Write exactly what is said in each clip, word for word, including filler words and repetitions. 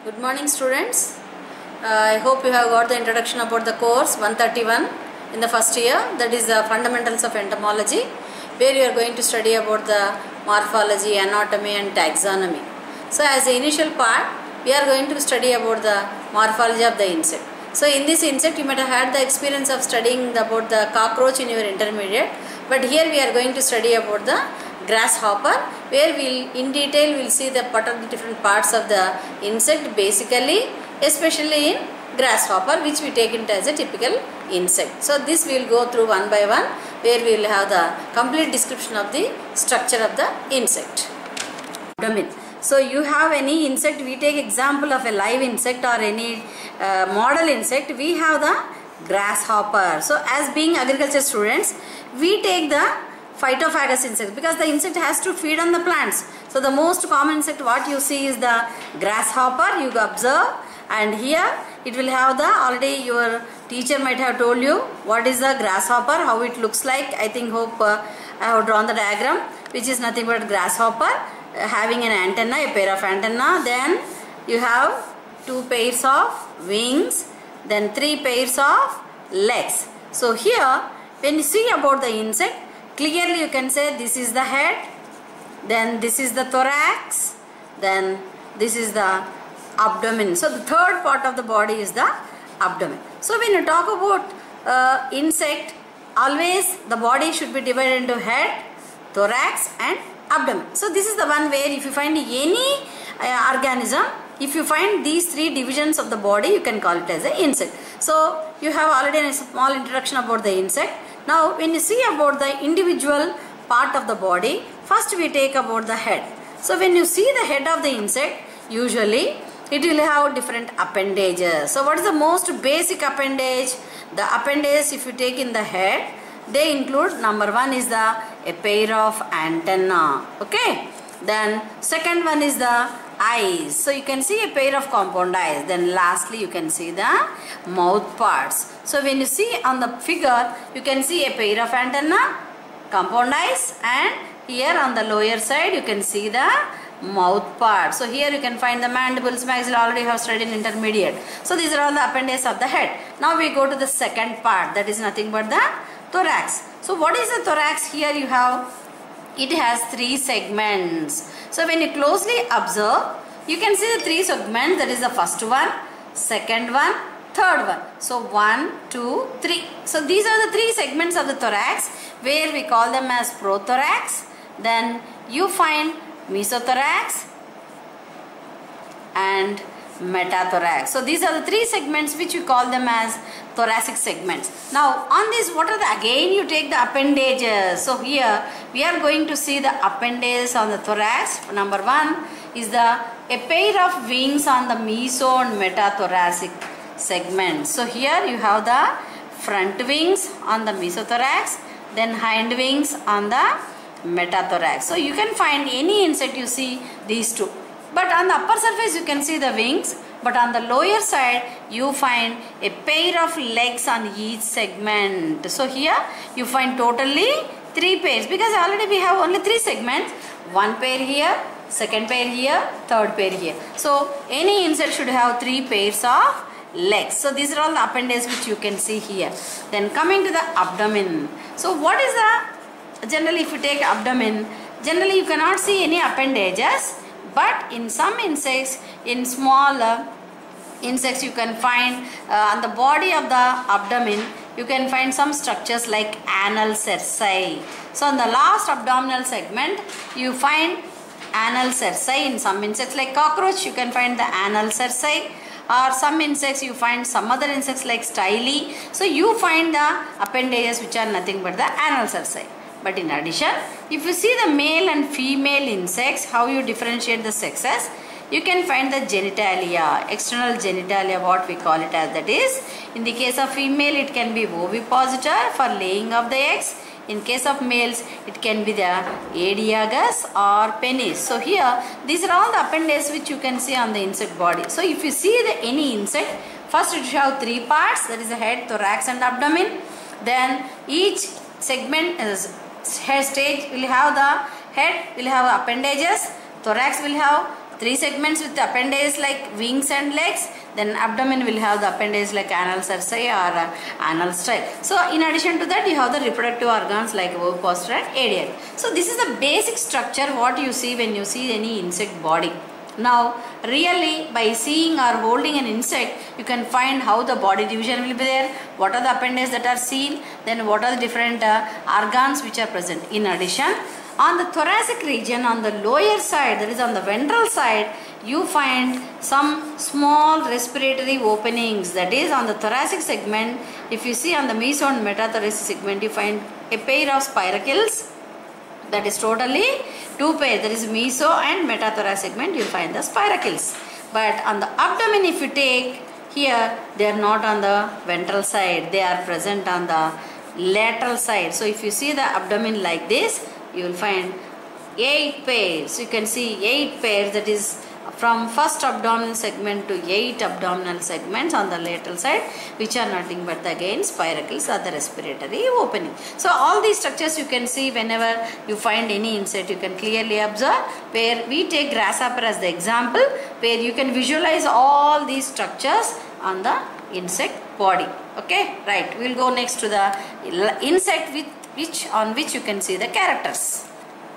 Good morning, students. Uh, I hope you have got the introduction about the course one thirty-one in the first year, that is the fundamentals of entomology, where you are going to study about the morphology, anatomy and taxonomy. So as the initial part, we are going to study about the morphology of the insect. So in this insect, you might have had the experience of studying about the cockroach in your intermediate, but here we are going to study about the grasshopper, where we'll in detail we'll see the what are the different parts of the insect, basically especially in grasshopper, which we take it as a typical insect. So this we will go through one by one, where we will have the complete description of the structure of the insect. Abdomen. So you have any insect, we take example of a live insect or any uh, model insect, we have the grasshopper. So as being agriculture students, we take the phytophagous insect because the insect has to feed on the plants. So the most common insect what you see is the grasshopper, you observe, and here it will have the, already your teacher might have told you what is the grasshopper, how it looks like. I think hope uh, I have drawn the diagram, which is nothing but grasshopper uh, having an antenna, a pair of antenna, then you have two pairs of wings, then three pairs of legs. So here when you see about the insect, clearly you can say this is the head, then this is the thorax, then this is the abdomen. So the third part of the body is the abdomen. So when you talk about uh, insect, always the body should be divided into head, thorax and abdomen. So this is the one where if you find any uh, organism, if you find these three divisions of the body, you can call it as an insect. So you have already a small introduction about the insect. Now when you see about the individual part of the body, first we take about the head. So when you see the head of the insect, usually it will have different appendages. So what is the most basic appendage? The appendage, if you take in the head, they include, number one is the a pair of antenna, okay. Then second one is the eyes. So you can see a pair of compound eyes. Then lastly you can see the mouth parts. So when you see on the figure, you can see a pair of antenna, compound eyes, and here on the lower side you can see the mouth part. So here you can find the mandibles, maxilla, already have studied in intermediate. So these are all the appendages of the head. Now we go to the second part, that is nothing but the thorax. So what is the thorax? Here you have, it has three segments. So when you closely observe, you can see the three segments, that is the first one, second one, third one. So one, two, three. So these are the three segments of the thorax, where we call them as prothorax. Then you find mesothorax and metathorax. So these are the three segments which we call them as thoracic segments. Now on this, what are the, again you take the appendages. So here we are going to see the appendages on the thorax. Number one is the a pair of wings on the meso and metathoracic segments. So here you have the front wings on the mesothorax, then hind wings on the metathorax. So you can find any insect, you see these two. But on the upper surface you can see the wings, but on the lower side you find a pair of legs on each segment. So here you find totally three pairs, because already we have only three segments. One pair here, second pair here, third pair here. So any insect should have three pairs of legs. So these are all the appendages which you can see here. Then coming to the abdomen. So what is the, generally if you take abdomen, generally you cannot see any appendages, but in some insects, in small uh, insects you can find uh, on the body of the abdomen, you can find some structures like anal cerci. So on the last abdominal segment you find anal cerci. In some insects like cockroach you can find the anal cerci, or some insects you find some other insects like style. So you find the appendages which are nothing but the anal cerci. But in addition, if you see the male and female insects, how you differentiate the sexes, you can find the genitalia, external genitalia, what we call it as, that is, in the case of female it can be ovipositor for laying of the eggs. In case of males, it can be the adiagus or penis. So here, these are all the appendages which you can see on the insect body. So if you see the any insect, first it should have three parts, that is the head, thorax and abdomen. Then each segment is head stage will have the head, will have appendages, thorax will have three segments with appendages like wings and legs. Then abdomen will have the appendage like anal cerci or uh, anal style. So in addition to that, you have the reproductive organs like ovipositor and aerial. So this is the basic structure what you see when you see any insect body. Now really by seeing or holding an insect, you can find how the body division will be there, what are the appendages that are seen, then what are the different uh, organs which are present. In addition, on the thoracic region, on the lower side, that is on the ventral side, you find some small respiratory openings. That is on the thoracic segment. If you see on the meso and metathoracic segment, you find a pair of spiracles. That is totally two pairs. That is meso and metathoracic segment. You will find the spiracles. But on the abdomen, if you take here, they are not on the ventral side. They are present on the lateral side. So if you see the abdomen like this, you will find eight pairs. You can see eight pairs, that is from first abdominal segment to eight abdominal segments on the lateral side, which are nothing but again spiracles or the respiratory opening. So all these structures you can see whenever you find any insect, you can clearly observe. Where we take grasshopper as the example, where you can visualize all these structures on the insect body. Okay, right. We will go next to the insect with which on which you can see the characters.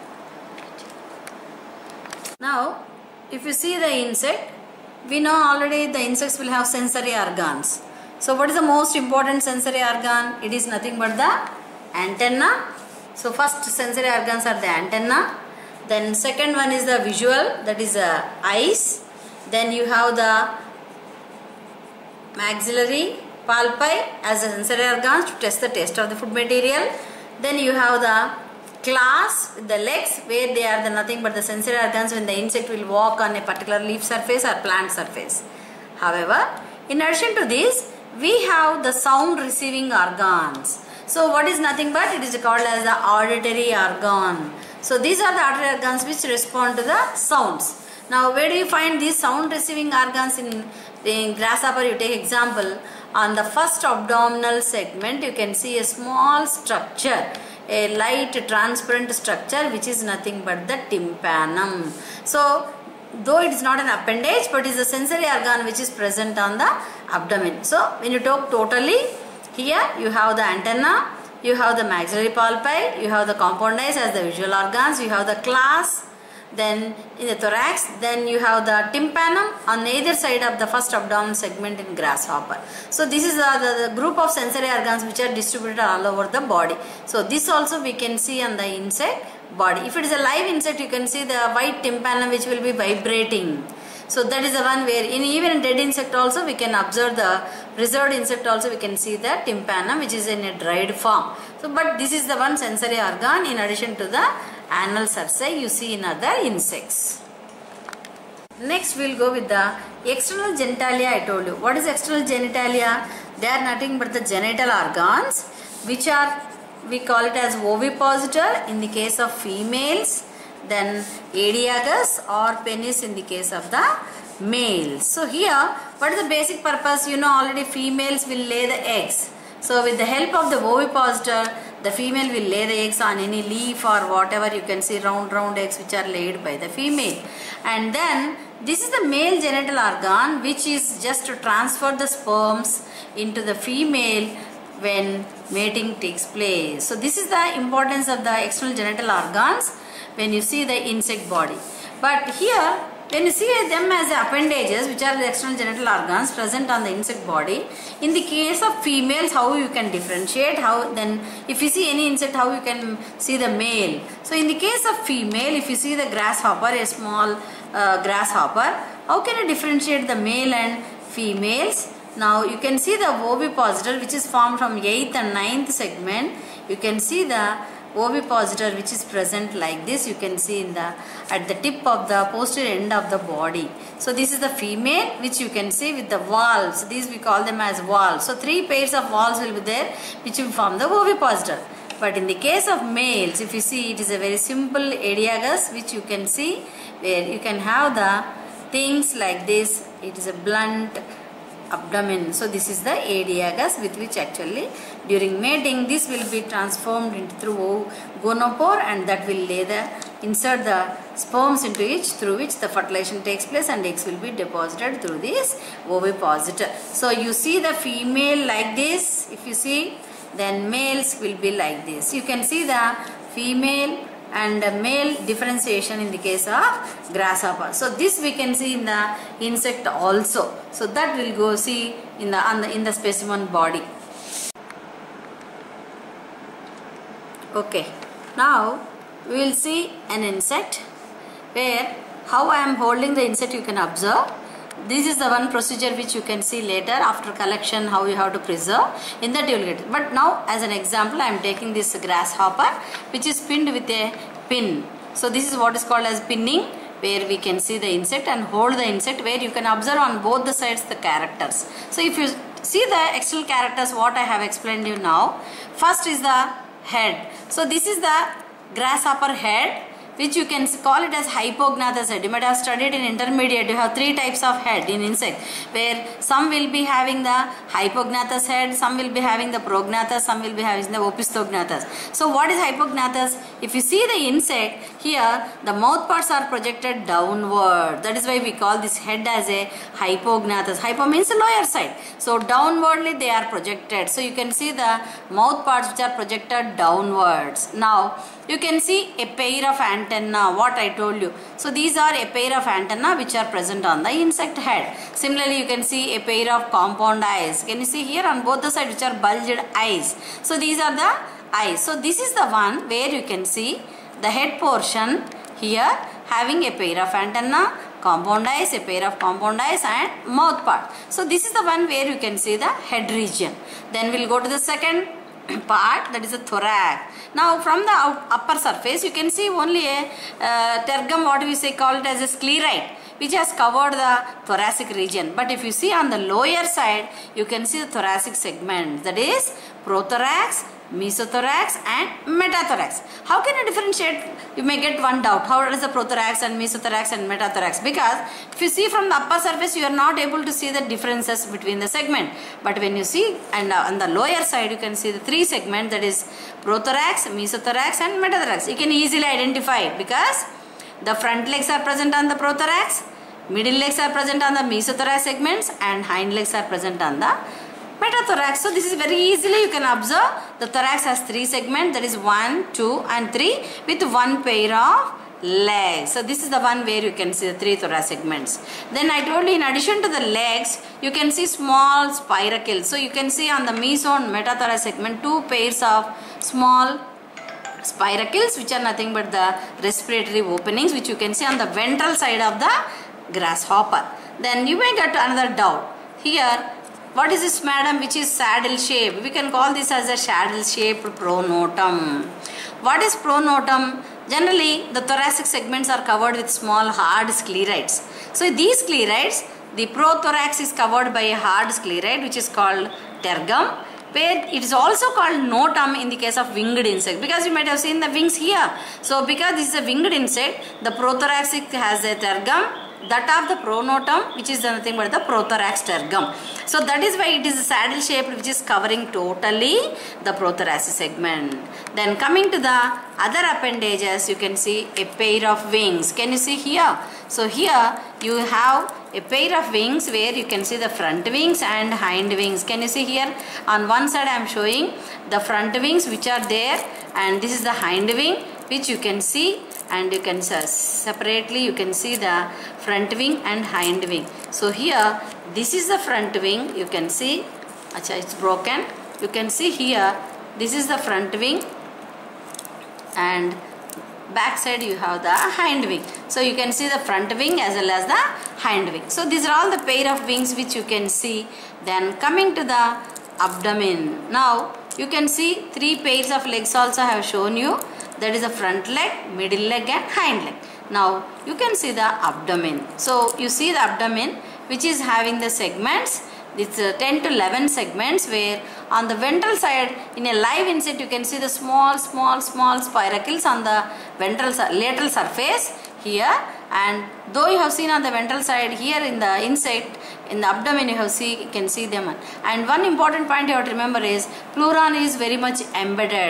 Now if you see the insect, we know already the insects will have sensory organs. So what is the most important sensory organ? It is nothing but the antenna. So first sensory organs are the antenna. Then second one is the visual, that is the eyes. Then you have the maxillary palpi as a sensory organs to test the taste of the food material. Then you have the claws with the legs, where they are the nothing but the sensory organs when the insect will walk on a particular leaf surface or plant surface. However, in addition to this, we have the sound receiving organs. So what is nothing but it is called as the auditory organ. So these are the auditory organs which respond to the sounds. Now where do you find these sound receiving organs? In, in grasshopper, you take example, on the first abdominal segment you can see a small structure, a light transparent structure which is nothing but the tympanum. So though it is not an appendage, but it is a sensory organ which is present on the abdomen. So when you talk totally, here you have the antenna, you have the maxillary palpi, you have the compound eyes as the visual organs, you have the claws, then in the thorax, then you have the tympanum on either side of the first abdominal segment in grasshopper. So this is the, the, the group of sensory organs which are distributed all over the body. So this also we can see on the insect body. If it is a live insect, you can see the white tympanum which will be vibrating. So that is the one where in even in dead insect also we can observe the preserved insect also we can see the tympanum which is in a dried form. So but this is the one sensory organ in addition to the anal cerci you see in other insects. Next we will go with the external genitalia. I told you. What is external genitalia? They are nothing but the genital organs which are, we call it as ovipositor in the case of females, then aediagus or penis in the case of the males. So here what is the basic purpose? You know already females will lay the eggs. So with the help of the ovipositor, the female will lay the eggs on any leaf or whatever. You can see round round eggs which are laid by the female. And then this is the male genital organ which is just to transfer the sperms into the female when mating takes place. So this is the importance of the external genital organs when you see the insect body. But here when you see them as the appendages which are the external genital organs present on the insect body, in the case of females how you can differentiate, how then if you see any insect how you can see the male. So in the case of female, if you see the grasshopper, a small uh, grasshopper, how can you differentiate the male and females? Now you can see the ovipositor which is formed from eighth and ninth segment. You can see the ovipositor which is present like this. You can see in the at the tip of the posterior end of the body. So this is the female which you can see with the valves. These we call them as valves. So three pairs of valves will be there which will form the ovipositor. But in the case of males, if you see, it is a very simple aediagus which you can see where you can have the things like this. It is a blunt abdomen. So this is the aediagus with which actually during mating this will be transformed into through gonopore and that will lay the insert the sperms into each, through which the fertilization takes place and eggs will be deposited through this ovipositor. So you see the female like this, if you see, then males will be like this. You can see the female and male differentiation in the case of grasshopper. So this we can see in the insect also. So that will go see in the, on the in the specimen body. Okay, now we will see an insect where how I am holding the insect you can observe. This is the one procedure which you can see later after collection, how you have to preserve. In that you will get it. But now as an example I am taking this grasshopper which is pinned with a pin. So this is what is called as pinning, where we can see the insect and hold the insect, where you can observe on both the sides the characters. So if you see the external characters what I have explained you now, first is the head. So this is the grasshopper head, which you can call it as hypognathous head. You might have studied in intermediate, you have three types of head in insect, where some will be having the hypognathous head, some will be having the prognathous, some will be having the opistognathous. So what is hypognathous? If you see the insect, here the mouth parts are projected downward. That is why we call this head as a hypognathous. Hypo means the lower side. So downwardly they are projected. So you can see the mouth parts which are projected downwards. Now you can see a pair of antenna, what I told you. So these are a pair of antenna which are present on the insect head. Similarly, you can see a pair of compound eyes. Can you see here on both the sides which are bulged eyes. So these are the eyes. So this is the one where you can see the head portion here having a pair of antenna, compound eyes, a pair of compound eyes and mouth part. So this is the one where you can see the head region. Then we'll go to the second part, that is the thorax. Now from the upper surface you can see only a uh, tergum, what we say call it as a sclerite, which has covered the thoracic region. But if you see on the lower side, you can see the thoracic segment, that is prothorax, mesothorax and metathorax. How can you differentiate? You may get one doubt. How is the prothorax and mesothorax and metathorax? Because if you see from the upper surface, you are not able to see the differences between the segment. But when you see and uh, on the lower side, you can see the three segments, that is prothorax, mesothorax and metathorax. You can easily identify because the front legs are present on the prothorax, middle legs are present on the mesothorax segments and hind legs are present on the metathorax. So this is very easily you can observe the thorax has three segments, that is one, two and three with one pair of legs. So this is the one where you can see the three thorax segments. Then I told you in addition to the legs, you can see small spiracles. So you can see on the meso and metathorax segment two pairs of small spiracles which are nothing but the respiratory openings which you can see on the ventral side of the grasshopper. Then you may get another doubt. Here, what is this, madam, which is saddle shape? We can call this as a saddle shaped pronotum. What is pronotum? Generally, the thoracic segments are covered with small hard sclerites. So these sclerites, the prothorax is covered by a hard sclerite which is called tergum, where it is also called notum in the case of winged insect, because you might have seen the wings here. So because this is a winged insect, the prothoracic has a tergum, that of the pronotum which is nothing but the prothorax tergum. So that is why it is a saddle shaped which is covering totally the prothoracic segment. Then coming to the other appendages, you can see a pair of wings. Can you see here? So here you have a pair of wings where you can see the front wings and hind wings. Can you see here? On one side I am showing the front wings which are there, and this is the hind wing which you can see, and you can separately you can see the front wing and hind wing. So here this is the front wing, you can see, Achha, it's broken. You can see here this is the front wing and back side you have the hind wing. So you can see the front wing as well as the hind wing. So these are all the pair of wings which you can see. Then coming to the abdomen. Now you can see three pairs of legs also I have shown you. That is the front leg, middle leg and hind leg. Now you can see the abdomen. So you see the abdomen which is having the segments. It's uh, ten to eleven segments, where on the ventral side in a live insect you can see the small small small spiracles on the ventral lateral surface here, and though you have seen on the ventral side, here in the insect in the abdomen you have see you can see them. And one important point you have to remember is pleuron is very much embedded.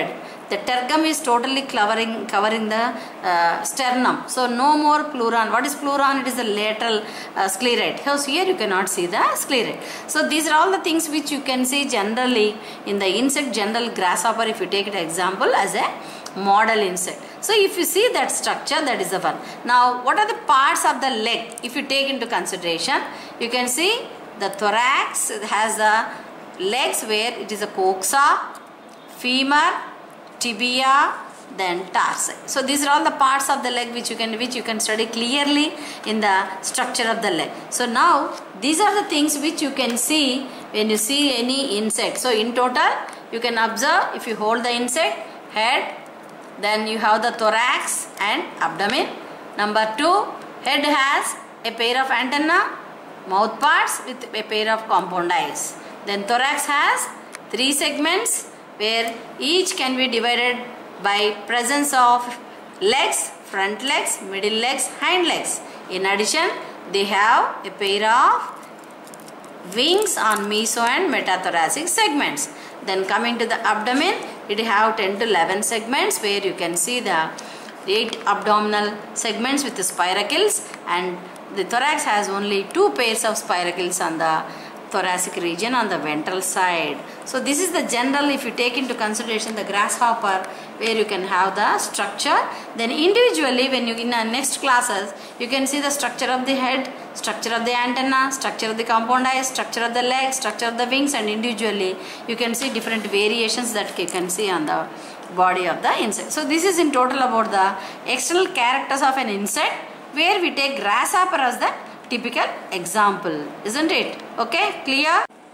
the tergum is totally covering covering the uh, sternum. So no more pleuron. What is pleuron? It is the lateral uh, scleroid. So here you cannot see the scleroid. So these are all the things which you can see generally in the insect general grasshopper, if you take it example as a model insect. So if you see that structure, that is the one. Now what are the parts of the leg? If you take into consideration, you can see the thorax has the legs where it is a coxa, femur, tibia, then tarsi. So these are all the parts of the leg which you can which you can study clearly in the structure of the leg. So now these are the things which you can see when you see any insect. So in total you can observe, if you hold the insect, head, then you have the thorax and abdomen. Number two, head has a pair of antenna, mouth parts with a pair of compound eyes. Then thorax has three segments where each can be divided by presence of legs, front legs, middle legs, hind legs. In addition, they have a pair of wings on meso and metathoracic segments. Then coming to the abdomen, it have ten to eleven segments where you can see the eight abdominal segments with the spiracles, and the thorax has only two pairs of spiracles on the thoracic region on the ventral side. So this is the general, if you take into consideration the grasshopper, where you can have the structure. Then individually, when you in the next classes, you can see the structure of the head, structure of the antenna, structure of the compound eyes, structure of the legs, structure of the wings, and individually you can see different variations that you can see on the body of the insect. So this is in total about the external characters of an insect, where we take grasshopper as the typical example, isn't it? Okay, clear?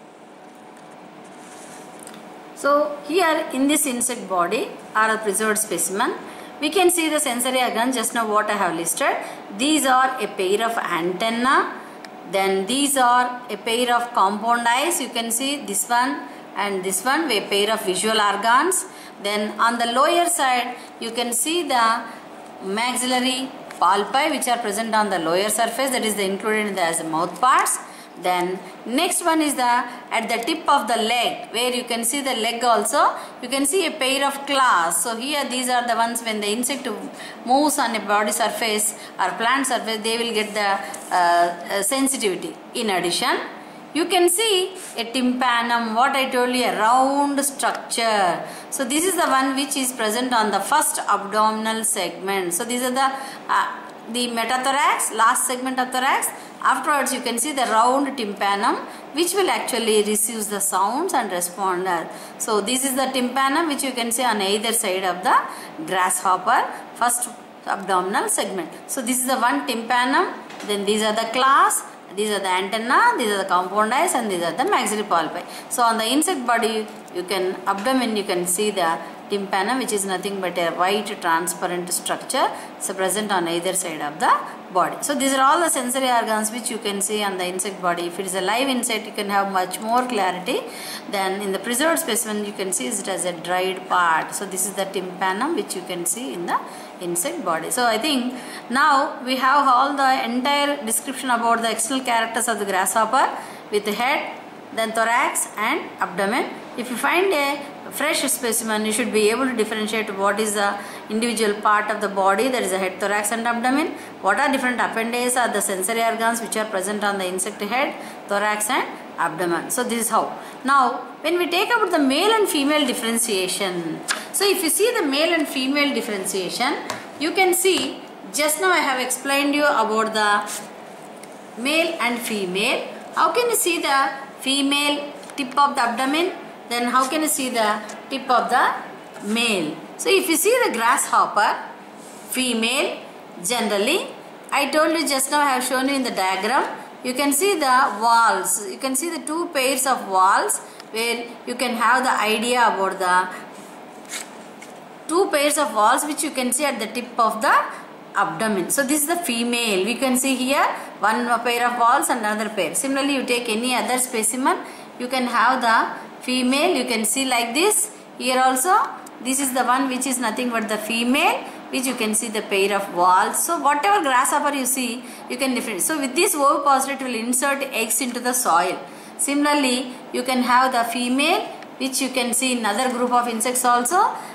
So here in this insect body or a preserved specimen, we can see the sensory organs just now what I have listed. These are a pair of antenna, then these are a pair of compound eyes. You can see this one and this one, a pair of visual organs. Then on the lower side, you can see the maxillary palpi which are present on the lower surface, that is the included in the as mouth parts. Then next one is the at the tip of the leg, where you can see the leg also, you can see a pair of claws. So here these are the ones when the insect moves on a body surface or plant surface, they will get the uh, uh, sensitivity. In addition, you can see a tympanum, what I told you, a round structure. So this is the one which is present on the first abdominal segment. So these are the uh, the metathorax, last segment of thorax. Afterwards you can see the round tympanum which will actually receive the sounds and respond. So this is the tympanum which you can see on either side of the grasshopper, first abdominal segment. So this is the one tympanum, then these are the claws, these are the antenna, these are the compound eyes, and these are the maxillary palpi. So on the insect body, you can abdomen, you can see the tympanum, which is nothing but a white transparent structure, so present on either side of the body. So these are all the sensory organs which you can see on the insect body. If it is a live insect, you can have much more clarity. Then in the preserved specimen, you can see it as a dried part. So this is the tympanum which you can see in the insect body. So I think now we have all the entire description about the external characters of the grasshopper with the head, then thorax and abdomen. If you find a fresh specimen, you should be able to differentiate what is the individual part of the body, that is the head, thorax and abdomen, what are different appendages or the sensory organs which are present on the insect head, thorax and abdomen. So this is how. Now when we take about the male and female differentiation, so if you see the male and female differentiation, you can see just now I have explained you about the male and female. How can you see the female tip of the abdomen? Then how can you see the tip of the male? So if you see the grasshopper, female, generally, I told you just now, I have shown you in the diagram, you can see the walls, you can see the two pairs of walls where you can have the idea about the two pairs of walls which you can see at the tip of the abdomen. So this is the female. We can see here one pair of walls and another pair. Similarly, you take any other specimen, you can have the female, you can see like this. Here also, this is the one which is nothing but the female, which you can see the pair of walls. So whatever grasshopper you see, you can differentiate. So with this ovipositor, it will insert eggs into the soil. Similarly, you can have the female, which you can see in another group of insects also.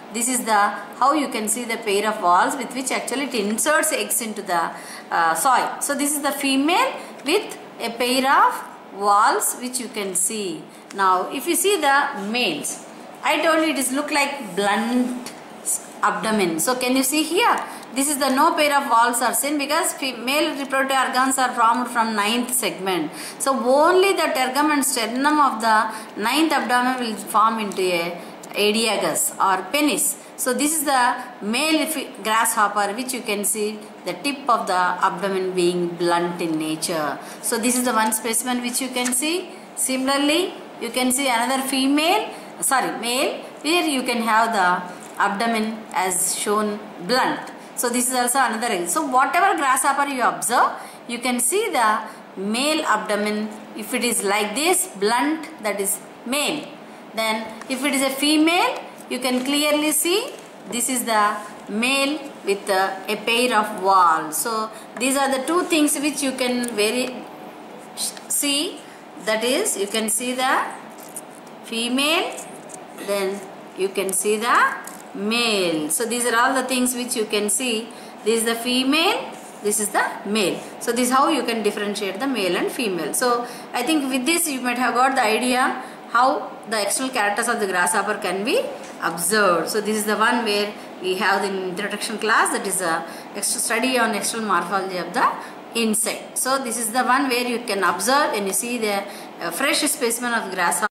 this is the how you can see the pair of walls with which actually it inserts eggs into the uh, soil. So this is the female with a pair of walls which you can see. Now if you see the males, I told you it is look like blunt abdomen. So can you see here? This is the no pair of walls are seen because male reproductive organs are formed from ninth segment. So only the tergum and sternum of the ninth abdomen will form into a adiagus or penis. So this is the male grasshopper which you can see the tip of the abdomen being blunt in nature. So this is the one specimen which you can see. Similarly, you can see another female, sorry male, where you can have the abdomen as shown blunt. So this is also another. So whatever grasshopper you observe, you can see the male abdomen. If it is like this blunt, that is male. Then if it is a female, you can clearly see this is the male with a, a pair of walls. So these are the two things which you can very see. That is, you can see the female, then you can see the male. So these are all the things which you can see. This is the female, this is the male. So this is how you can differentiate the male and female. So I think with this you might have got the idea how the external characters of the grasshopper can be observed. So this is the one where we have the introduction class, that is a extra study on external morphology of the insect. So this is the one where you can observe when you see the uh, fresh specimen of grasshopper.